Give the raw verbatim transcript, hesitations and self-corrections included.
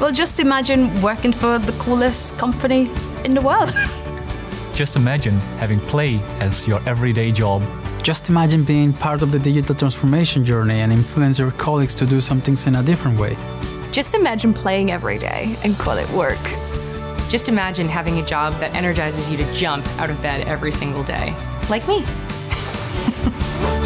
Well, just imagine working for the coolest company in the world. Just imagine having play as your everyday job. Just imagine being part of the digital transformation journey and influence your colleagues to do some things in a different way. Just imagine playing every day and call it work. Just imagine having a job that energizes you to jump out of bed every single day. Like me.